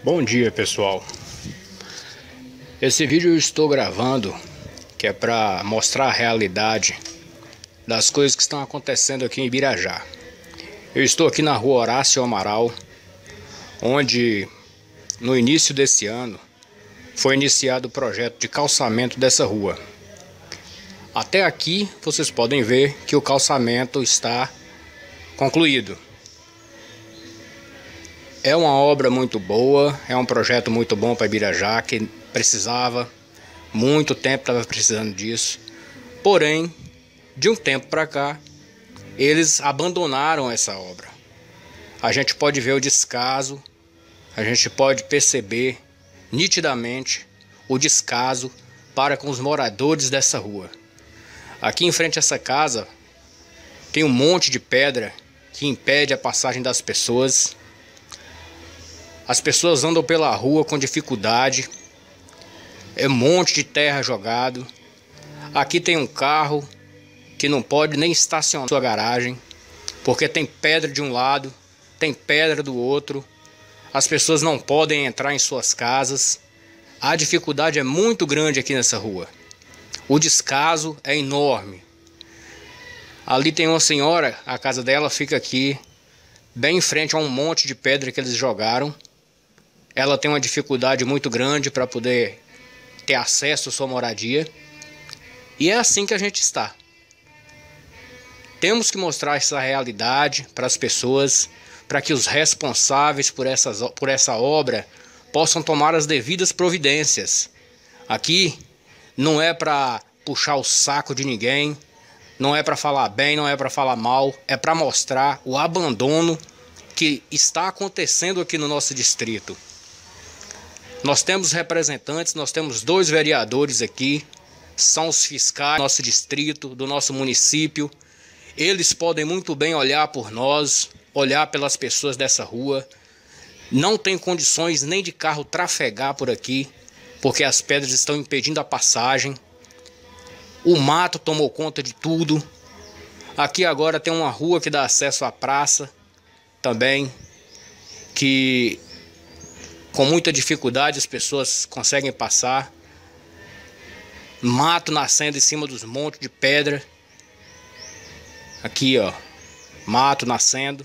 Bom dia, pessoal. Esse vídeo eu estou gravando que é para mostrar a realidade das coisas que estão acontecendo aqui em Ibirajá. Eu estou aqui na rua Horácio Amaral, onde no início desse ano foi iniciado o projeto de calçamento dessa rua. Até aqui vocês podem ver que o calçamento está concluído. É uma obra muito boa, é um projeto muito bom para Ibirajá, que precisava, muito tempo estava precisando disso. Porém, de um tempo para cá, eles abandonaram essa obra. A gente pode ver o descaso, a gente pode perceber nitidamente o descaso para com os moradores dessa rua. Aqui em frente a essa casa tem um monte de pedra que impede a passagem das pessoas. As pessoas andam pela rua com dificuldade. É um monte de terra jogado. Aqui tem um carro que não pode nem estacionar na sua garagem, porque tem pedra de um lado, tem pedra do outro. As pessoas não podem entrar em suas casas. A dificuldade é muito grande aqui nessa rua. O descaso é enorme. Ali tem uma senhora, a casa dela fica aqui, bem em frente a um monte de pedra que eles jogaram. Ela tem uma dificuldade muito grande para poder ter acesso à sua moradia. E é assim que a gente está. Temos que mostrar essa realidade para as pessoas, para que os responsáveis por essa obra possam tomar as devidas providências. Aqui não é para puxar o saco de ninguém, não é para falar bem, não é para falar mal, é para mostrar o abandono que está acontecendo aqui no nosso distrito. Nós temos representantes, nós temos 2 vereadores aqui, são os fiscais do nosso distrito, do nosso município. Eles podem muito bem olhar por nós, olhar pelas pessoas dessa rua. Não tem condições nem de carro trafegar por aqui, porque as pedras estão impedindo a passagem. O mato tomou conta de tudo. Aqui agora tem uma rua que dá acesso à praça também, que com muita dificuldade as pessoas conseguem passar. Mato nascendo em cima dos montes de pedra. Aqui, ó, mato nascendo.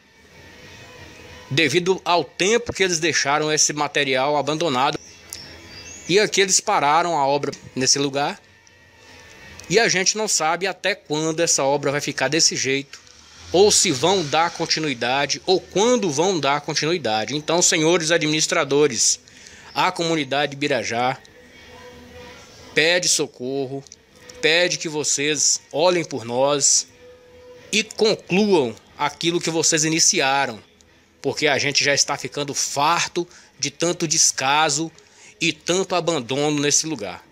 Devido ao tempo que eles deixaram esse material abandonado. E aqui eles pararam a obra nesse lugar. E a gente não sabe até quando essa obra vai ficar desse jeito, ou se vão dar continuidade, ou quando vão dar continuidade. Então, senhores administradores, a comunidade de Ibirajá pede socorro, pede que vocês olhem por nós e concluam aquilo que vocês iniciaram, porque a gente já está ficando farto de tanto descaso e tanto abandono nesse lugar.